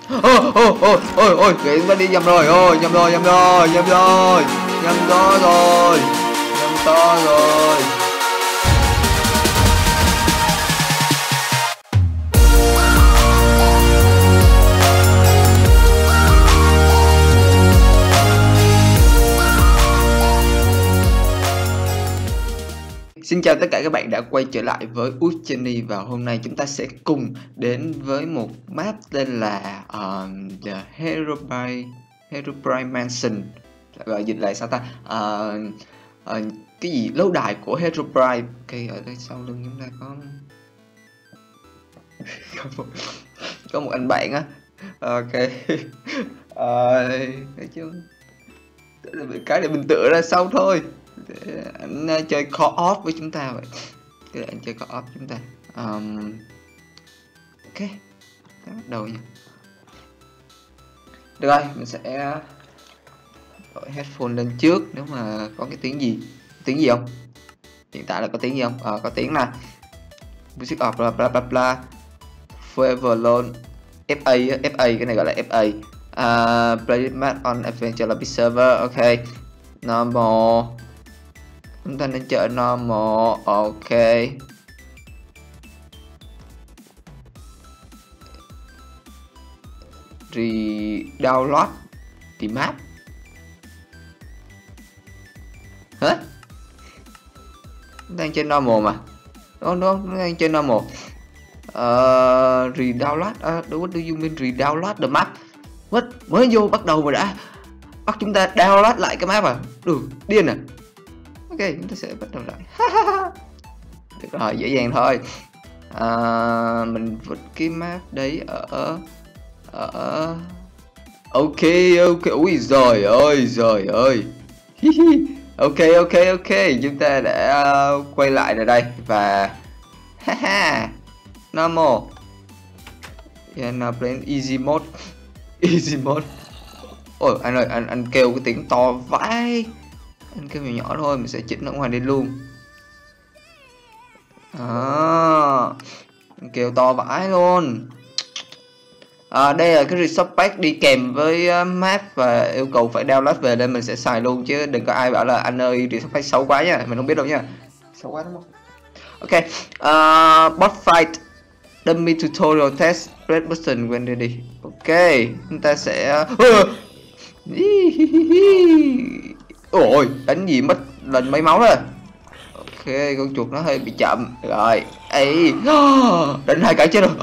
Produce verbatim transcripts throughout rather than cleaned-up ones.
Ôi ôi ôi ôi ôi, chúng ta đi nhầm rồi, ôi nhầm rồi nhầm rồi nhầm rồi nhầm to rồi nhầm to rồi. Xin chào tất cả các bạn đã quay trở lại với Út Jenny, và hôm nay chúng ta sẽ cùng đến với một map tên là uh, The Herobrine Herobrine Mansion, gọi dịch lại sao ta, uh, uh, cái gì lâu đài của Herobrine. Ok, ở đây sau lưng chúng ta có có một, có một anh bạn á. Ok, uh, nói chung cái để mình tựa ra sau thôi. Anh uh, chơi co-op với chúng ta vậy. Cái anh chơi co-op chúng ta. Um, ok, bắt đầu nha. Được rồi, mình sẽ đổi headphone lên trước nếu mà có cái tiếng gì. Tiếng gì không? Hiện tại là có tiếng gì không? Ờ, có tiếng nè. Music off bla bla bla bla. Forever Alone. ép a, ép a, cái này gọi là ép a. Uh, play this map on Adventure Lobby server. Ok. Normal. Chúng ta nên chọn normal. Ok. Re-download the map. Hả? Chúng ta đang trên normal mà. Đúng đúng, chúng ta đang trên normal. Uh, re-download. Uh, what do you mean re-download the map? What? Mới vô bắt đầu mà đã bắt chúng ta download lại cái map à? Đủ điên à? Ok, chúng ta sẽ bắt đầu lại. Được rồi, dễ dàng thôi. À, mình vứt cái map đấy ở ở ok ok. Ui giời ơi giời ơi. Ok ok ok, chúng ta đã uh, quay lại rồi đây và haha normal. Yeah, now playing easy mode. Easy mode. Ôi anh ơi, anh anh kêu cái tiếng to vãi. Anh kêu nhỏ nhỏ thôi, mình sẽ chỉnh ở ngoài đây luôn. À, kêu to vãi luôn. À, đây là cái resource pack đi kèm với uh, map và yêu cầu phải download về, nên mình sẽ xài luôn chứ đừng có ai bảo là anh ơi resource pack xấu quá nha, mình không biết đâu nha. Xấu quá đúng không? Ok, uh, boss fight, dummy tutorial test, red button when ready. Ok, chúng ta sẽ uh, ôi đánh gì mất lần mấy máu rồi. Ok, con chuột nó hơi bị chậm rồi. Ấy đánh hai cái chết rồi.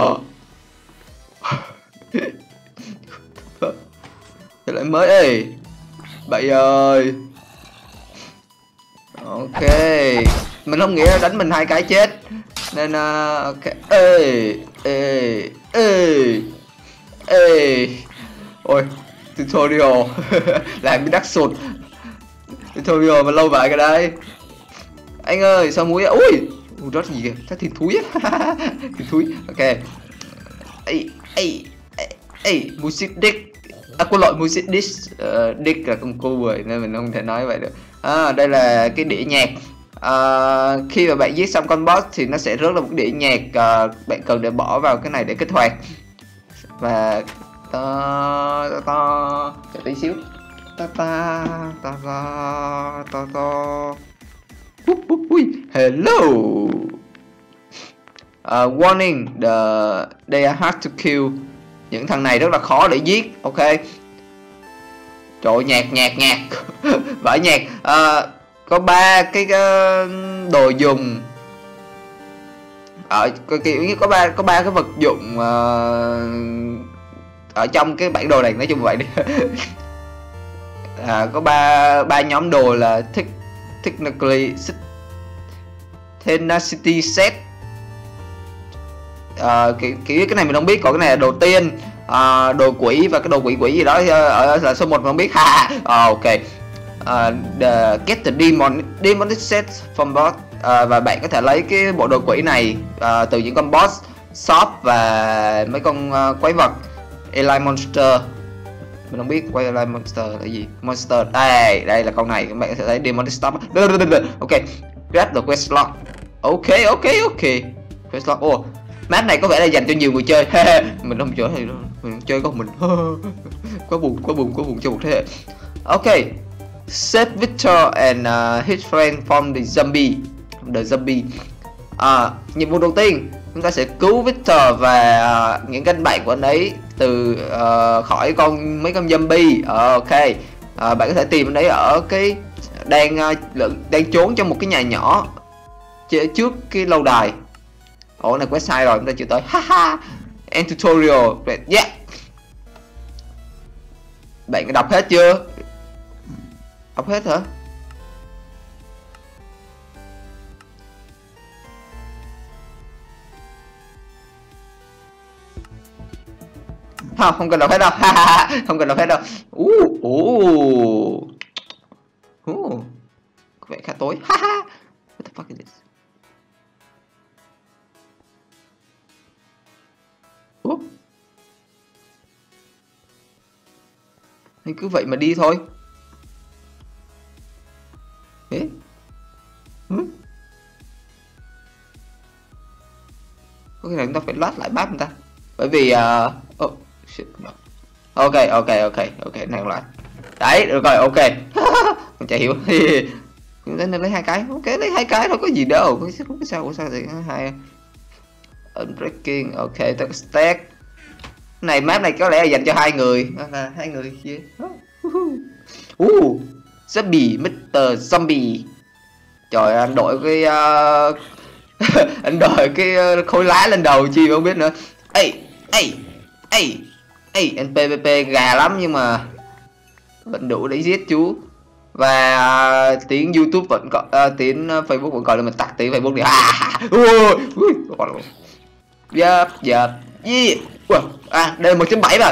Trở lại mới ơi bậy ơi. Ok, mình không nghĩ là đánh mình hai cái chết nên uh, ok. Ê ê ê ê ôi tutorial làm bị đắc sụt. Tutorial mà lâu vậy cái đây. Anh ơi sao muối. Ui rót gì kìa, chắc thịt thúi á. Thịt thúi. Ok. Ê ê ê music dick. À có loại music dish. Uh, dick là con cu rồi nên mình không thể nói vậy được. À, đây là cái đĩa nhạc. À, khi mà bạn giết xong con boss thì nó sẽ rớt ra một đĩa nhạc. À, bạn cần để bỏ vào cái này để kích hoạt. Và ta ta ta chờ tí xíu. Ta ta ta ta ta ta. Hello. Uh, warning, the they are hard to kill. Những thằng này rất là khó để giết. Ok. Trời ơi, nhạc nhạc nhạc. Vãi nhạc. Uh, có ba cái uh, đồ dùng ở kiểu như có ba có ba cái vật dụng uh, ở trong cái bản đồ này, nói chung vậy đi. À, có ba ba nhóm đồ là technically tenacity set. À, kiểu, kiểu cái này mình không biết, còn cái này là đồ tiên, à, đồ quỷ và cái đồ quỷ quỷ gì đó ở là số một mình không biết. Ha. À, ok. Uh, the, get the demon demon set from boss. Uh, và bạn có thể lấy cái bộ đồ quỷ này uh, từ những con boss shop và mấy con uh, quái vật Eli monster. Mình không biết quay Eli monster là gì. Monster đây, đây là con này, các bạn có thể thấy demon stop. Ok, grab the quest log. Ok ok ok. Quest log. Ồ, Map này có vẻ là dành cho nhiều người chơi. Mình không chơi thì mình chơi có mình. Quá buồn, quá buồn, quá buồn cho một thế hệ. Ok. Save Victor and uh, his friend from the zombie. The zombie. À, nhiệm vụ đầu tiên chúng ta sẽ cứu Victor và uh, những cánh bạn của anh ấy từ uh, khỏi con mấy con zombie. Ok. À, bạn có thể tìm anh ấy ở cái đang uh, đang trốn trong một cái nhà nhỏ trước cái lâu đài. Ủa này quét sai rồi, chúng ta chưa tới. Haha. End tutorial. Yeah. Bạn có đọc hết chưa? Đọc hết hả? Không, không cần đọc hết đâu. Không cần đọc hết đâu. Uh, uh. Uh. Có vẻ khá tối. What the fuck is this? Uh. Hay cứ vậy mà đi thôi. Ê? Ừ? Có khi nào chúng ta phải loát lại map người ta. Bởi vì uh... oh, shit. Ok, ok, ok, ok, này lại. Đấy, được rồi, ok. Mình chả hiểu. Chúng ta nên lấy hai cái. Ok, lấy hai cái thôi, có gì đâu. Không có sao, có sao thì hai. Unbreaking, ok, tất stack. Này map này có lẽ là dành cho hai người. À, hai người kia. Uh, zombie, mít-tơ Zombie. Trời, anh đội cái uh... anh đội cái uh, khối lá lên đầu chi mà không biết nữa. Ê, ê, ê, ê, anh pê vê pê gà lắm nhưng mà vẫn đủ để giết chú. Và uh, tiếng YouTube vẫn có, uh, tiếng Facebook vẫn còn, là mình tắt tiếng Facebook đi. À, ui, ui, yep, yep, yeah. Ủa, à, đây là một chấm bảy mà.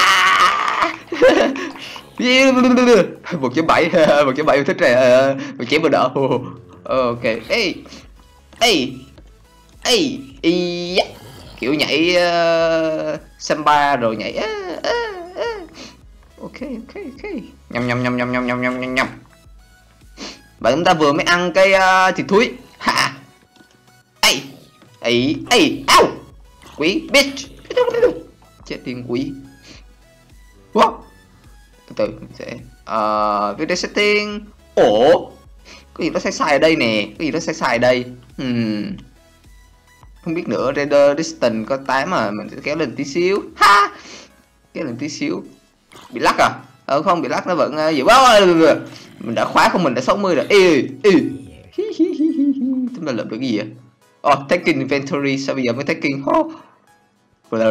Yeah. một chấm bảy, một chấm bảy mình thích rồi. Một chém vừa đỡ. Ok. Ê. Ê. Ê. Yeah. Kiểu nhảy uh, samba rồi nhảy. Uh, uh, uh. Ok, ok, ok. Nhầm nhầm nhầm nhầm nhầm nhầm nhầm nhầm nhầm. Bạn chúng ta vừa mới ăn cái uh, thịt thúi. Ha. Ê. Ê. Ê. Au. Quý bitch. Chết tiên quý. What? Từ từ mình sẽ uh, video setting. Ủa, có gì nó sai sai ở đây nè, có gì nó sai sai ở đây. Hmm. Không biết nữa. Render distance có tám mà mình sẽ kéo lên tí xíu. Ha, kéo lên tí xíu. Bị lắc à? Ờ không bị lắc, nó vẫn uh, dữ quá. Mình đã khóa không, mình đã sáu mươi rồi. Ê ê. Chúng ta làm được cái gì vậy? Oh, taking inventory. Sao bây giờ mới taking? Oh. Ok,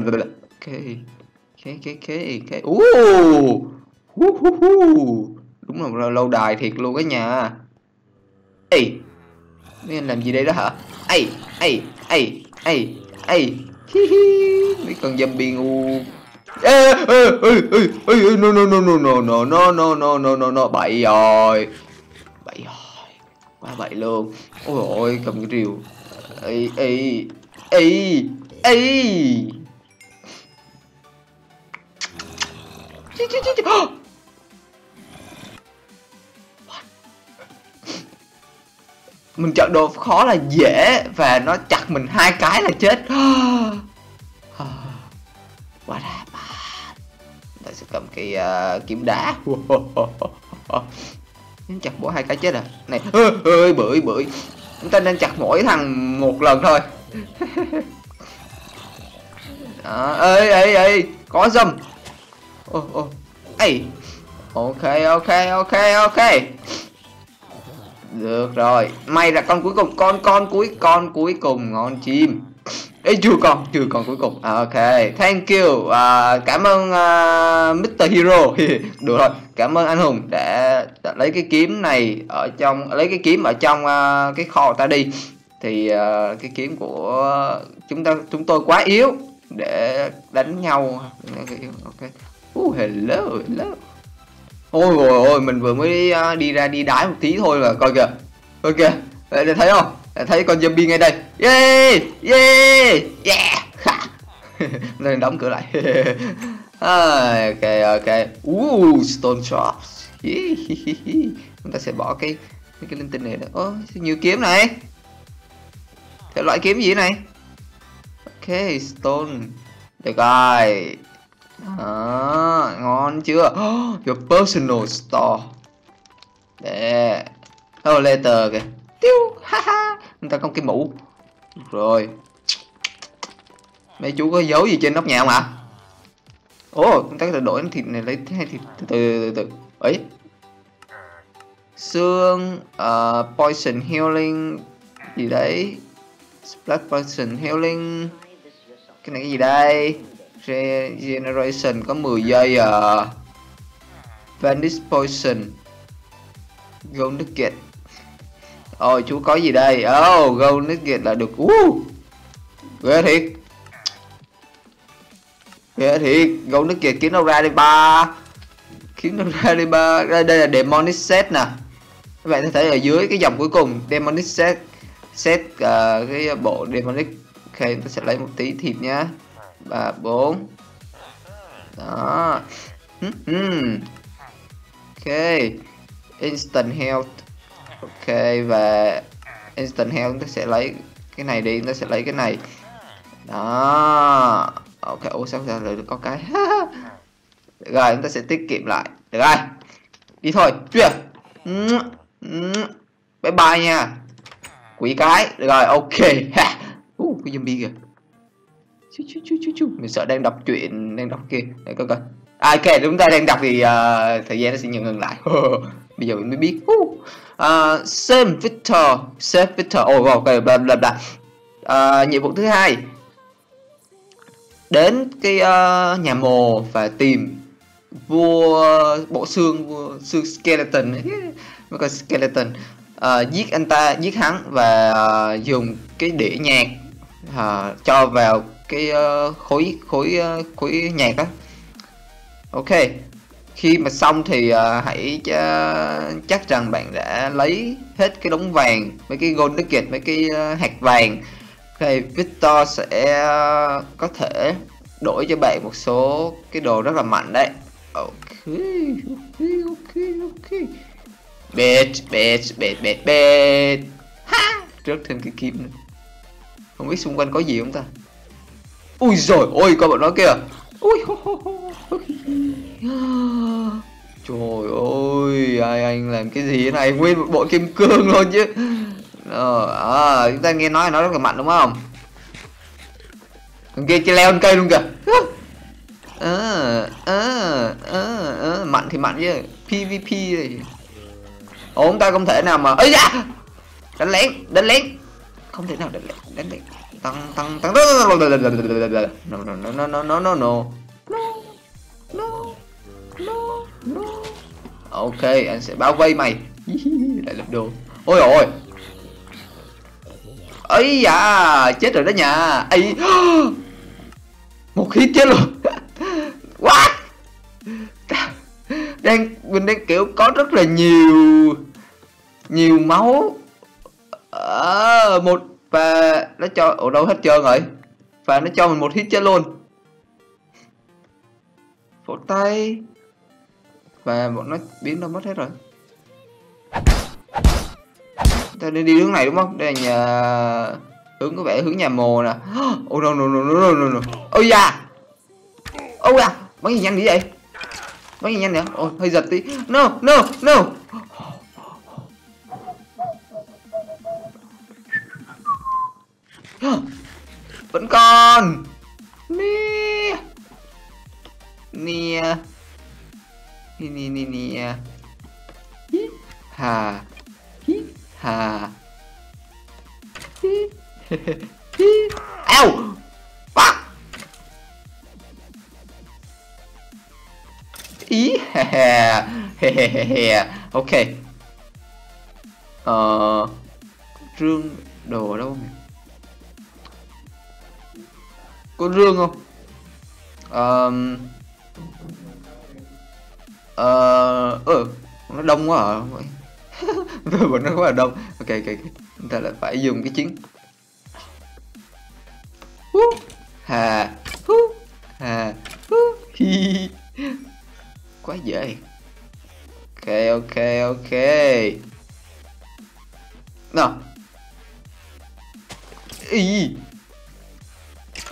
ok, ok, ok. Uh, uh, uh, uh. Đúng là lâu đài thiệt luôn á nhà. Ê, mấy anh làm gì đây đó hả? Ê, ê, ê, ê, ê. Mấy con zombie ngu. Ê, ê, ê, ê, ê, no, no, no, no, no, no, no, no, no, no, no, no, bậy rồi. Bậy rồi. Quá bậy luôn. Ôi ôi, cầm cái rìu. Ê, ê, ê. Ê. Mình chọn đồ khó là dễ và nó chặt mình hai cái là chết. Quá đã bà. Ta sẽ cầm cái uh, kiếm đá. Chặt mỗi hai cái chết à. Này, ơi bưởi bưởi. Chúng ta nên chặt mỗi thằng một lần thôi. Đó, ê ê ê, có dâm. Ô ô. Ê. Ok ok ok ok. Được rồi. May là con cuối cùng, con con cuối con cuối cùng ngon chim. Ê chưa con, chưa con cuối cùng. À, ok, thank you. À, cảm ơn uh, mít-tơ Hero. Được rồi, cảm ơn anh Hùng đã, đã lấy cái kiếm này ở trong, lấy cái kiếm ở trong uh, cái kho ta đi. Thì uh, cái kiếm của chúng ta chúng tôi quá yếu để đánh nhau. Ok. Uh, hello hello. Ôi rồi ôi, mình vừa mới uh, đi ra đi đái một tí thôi là coi kìa. Ok, để thấy không? Để thấy con zombie ngay đây. Yeah yeah yeah. Nên đóng cửa lại. À, ok ok. Uh, stone shops. Yeah. Chúng ta sẽ bỏ cái cái, cái linh tinh này đó. Ơ, nhiều kiếm này. Thể loại kiếm gì này? Ok, stone. Được rồi. Đó, ngon chưa? Oh, your personal store. Để. Oh, letter kìa. Tiêu, haha. Người ta có cái mũ. Rồi. Mấy chú có dấu gì trên nóc nhà không ạ? Ồ, chúng ta có thể đổi thịt này lấy hai thịt từ từ từ từ. Ấy. Xương, uh, poison healing gì đấy? Splash poison healing. Cái này cái gì đây? Regeneration có mười giây à. Vanish poison. Gold nugget. Ôi chú có gì đây? Oh, gold nugget là được. Uh, ghê thiệt. Ghê thiệt. Gold nugget kiếm đâu ra đây ba? Kiếm đâu ra đây ba? Đây, đây là demonic set nè. Các bạn có thể ở dưới cái dòng cuối cùng demonic set set uh, cái bộ demonic. Ok, ta sẽ lấy một tí thịt nhá. Ba bốn. Đó. Ok. Instant health. Ok, và instant health ta sẽ lấy cái này đi, ta sẽ lấy cái này. Đó. Ok, ủa sao ra lại được có cái. Được rồi, chúng ta sẽ tiết kiệm lại. Được rồi. Đi thôi, chưa? Bye bye nha. Quỷ cái. Được rồi, ok. Uh, cái zombie kìa. Chú, chú, chú, chú, chú. Mình sợ đang đọc truyện, đang đọc kia. Để coi coi. À, ok, chúng ta đang đọc thì uh, thời gian nó sẽ ngừng lại. Bây giờ mình mới biết. Uh, save Victor, save Victor. Oh, ok, bla bla bla. Uh, nhiệm vụ thứ hai. Đến cái uh, nhà mồ và tìm vua bộ xương, vua xương skeleton. Cái skeleton. Uh, giết anh ta, giết hắn và uh, dùng cái đĩa nhạc uh, cho vào cái uh, khối khối uh, khối nhạc đó. Ok, khi mà xong thì uh, hãy uh, chắc rằng bạn đã lấy hết cái đống vàng, mấy cái gold nugget, mấy cái uh, hạt vàng. Ok, Victor sẽ uh, có thể đổi cho bạn một số cái đồ rất là mạnh đấy. Ok, ok, ok, ok. Bet, bet, bet, bet, bet. Ha, rớt thêm cái kim nữa. Không biết xung quanh có gì không ta? Ui rồi, ôi coi bọn nó kìa. Ui, trời ơi, ai anh làm cái gì thế này, nguyên một bộ kim cương luôn chứ. Ờ, à, chúng ta nghe nói nó rất là mạnh đúng không? Thằng kia chỉ leo lên cây luôn kìa. Ờ, ờ, ờ, ờ, mạnh thì mạnh chứ. pê vê pê này. Ồ, chúng ta không thể nào mà ấy da, đánh lén, đánh lén, không thể nào đánh lén, đánh lén, tăng tăng tăng, no no no no no no no no no no. Ok, anh sẽ bao vây mày. Lại lập đồ. Ôi ôi, ấy da, chết rồi đó nhà. Ấy, một hit chết luôn. What? Đang mình đang kiểu có rất là nhiều nhiều máu ở à, một và nó cho ở đâu hết trơn rồi, và nó cho mình một hit chết luôn. Phổ tay và bọn nó biến đâu mất hết rồi. Ta nên đi hướng này đúng không? Đây là nhà hướng, có vẻ hướng nhà mồ nè. Oh no no no no no no. Ôi da, ôi da, bắn gì nhanh như vậy? Bắn gì nhanh nữa? Ôi hơi giật tí. No no no. Vẫn còn nè nè nè nè nè nè hà hà ao fuck ý ha ok. Ờ rương đồ đâu nè, có rương không? Ờ ờ ừ, nó đông quá à. Bọn nó quá là đông. Ok ok, chúng ta lại phải dùng cái chiến hà hà hi, quá dễ. Ok ok ok nào. Ý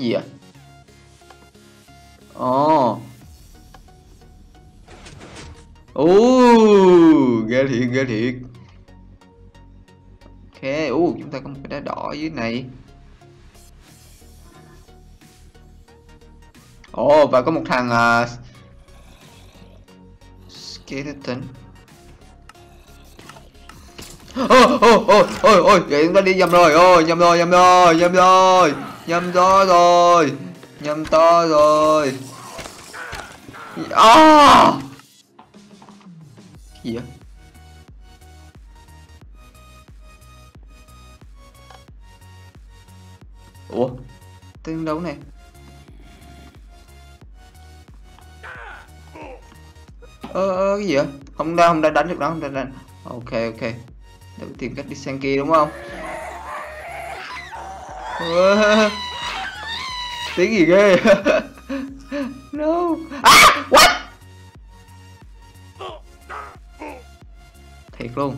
Gì à? Ồ. Ồ, ghê thiệt, ghê thiệt. Ok, ồ, chúng ta có một cái đá đỏ ở dưới này. Ồ, và có một thằng uh, skeleton. Ôi ôi ôi ôi ôi, vậy chúng ta đi nhầm rồi, ôi nhầm rồi, nhầm rồi, nhầm rồi, nhầm to rồi, nhầm to rồi. À! Gì vậy? Ủa, tên đấu này. Ơ ờ, cái gì vậy? Không đã không đã đánh được đó, không đã đánh. Ok ok. Để tìm cách đi sang kia đúng không? Ờ, tiếng gì ghê. No. À, what? Thiệt luôn.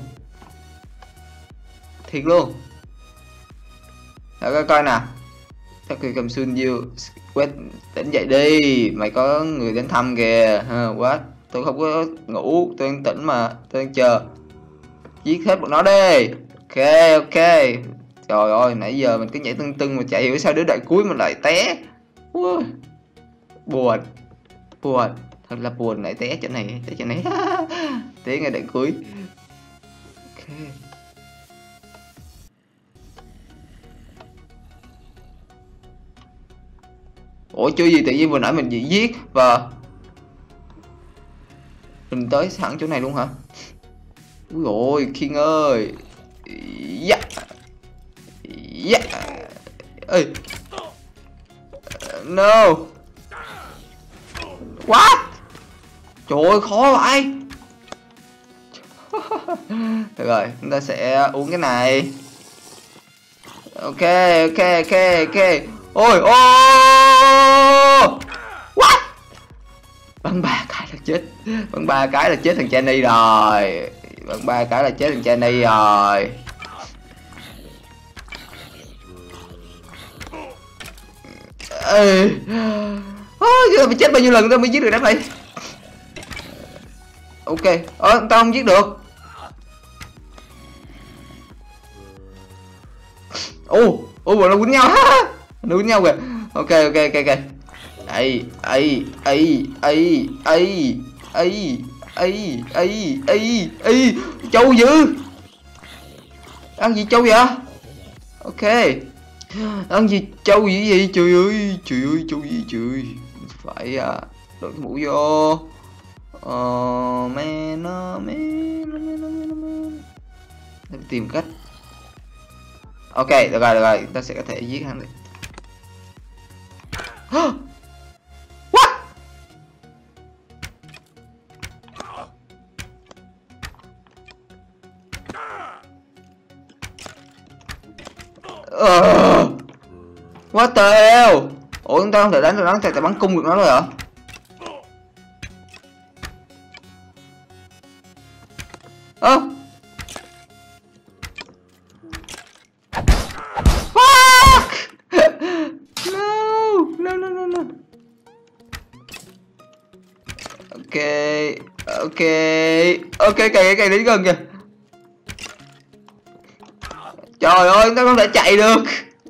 Thiệt luôn. Để coi coi nè. Chắc cười cầm xuyên diêu. Quét tỉnh dậy đi. Mày có người đến thăm kìa. Ha, what? Tôi không có ngủ, tôi đang tỉnh mà, tôi đang chờ. Giết hết bọn nó đi. Ok ok. Trời ơi, nãy giờ mình cứ nhảy tưng tưng mà chạy hiểu sao đến đoạn cuối mình lại té. Ui. Buồn. Buồn. Thật là buồn, lại té chỗ này, té chỗ này. Té ngay đoạn cuối. Ok. Ủa chưa gì tự nhiên vừa nãy mình chỉ giết và mình tới sẵn chỗ này luôn hả? Úi ôi, Khiên ơi. Dạ. Dạ. Ê. No. What? Trời ơi, khó vậy. Được rồi, chúng ta sẽ uống cái này. Ok, ok, ok, ok. Ôi, ô. What? Bắn ba cái là chết. Bắn ba cái là chết thằng Jenny rồi. Bắn ba cái là chết thằng Jenny rồi. Ê. Ôi, mày chết bao nhiêu lần tao mới giết được đám này. Ok, ờ, tao không giết được. Ô, ô, bọn nó quýnh nhau ha. Nó quýnh nhau kìa. Ok, ok, ok, ok. Ấy, ấy, ấy, ấy, ấy, ấy, ấy, ấy, ấy, ấy, trâu dữ. Ăn gì trâu vậy? Ok. Ăn gì trâu gì vậy? Trời ơi, trời ơi, trâu gì trời. Phải à, đội cái mũ vô. Ờ, man, man, man, man. Để tìm cách. Ok, được rồi, được rồi, ta sẽ có thể giết hắn được. What? Uh, what the hell? Ủa chúng ta không thể đánh được nó, ta bắn cung được nó rồi hả? Ơ? Fuck! No, no, no, no, no. Ok, ok, ok, cày cày đến gần kìa. Trời ơi, chúng ta không thể chạy được.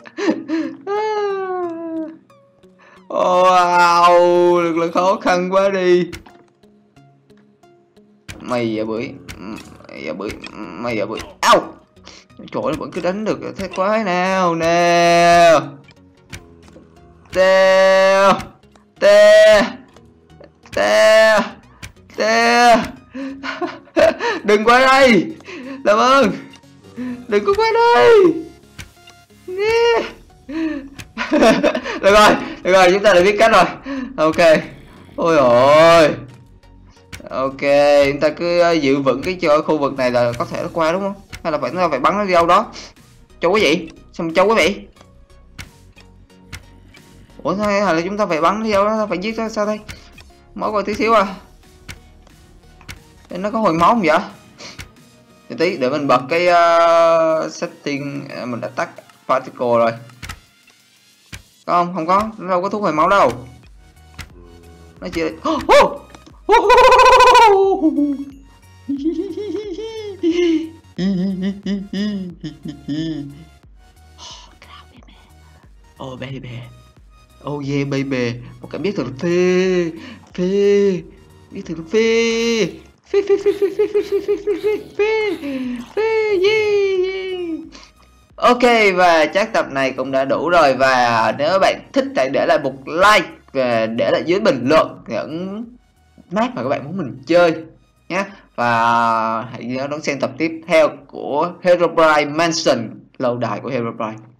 Wow, thật là khó khăn quá đi. Mày giờ bưởi, mày giờ bưởi, mày giờ bưởi. Ao. Trời ơi, vẫn cứ đánh được thế quái nào nè. Tè, tè, tè, tè. Đừng qua đây, làm ơn. Đừng có qua đây. Nè. Được rồi, được rồi, chúng ta đã biết cách rồi. Ok. Ôi ôi. Ok, chúng ta cứ giữ vững cái chỗ khu vực này là có thể nó qua đúng không? Hay là phải nó phải bắn nó đi đâu đó? Châu quý vị, sao mà châu quý vị? Ủa hay là chúng ta phải bắn đi đâu đó, phải giết nó sao đây? Máu coi tí xíu à. Để nó có hồi máu không vậy? Để tí để mình bật cái uh, setting, mình đã tắt particle rồi. Không, không có, nó đâu có thuốc hồi máu đâu. Nó chỉ oh baby, oh yeah baby, một cảm giác thật phê phê, biết thật phê phê phê phê phê phê phê phê phê phê phê phê yeah. Ok, và chắc tập này cũng đã đủ rồi, và nếu bạn thích hãy để lại một like và để lại dưới bình luận những map mà các bạn muốn mình chơi nhé. Và hãy nhớ đón xem tập tiếp theo của Herobrine Mansion, lâu đài của Herobrine.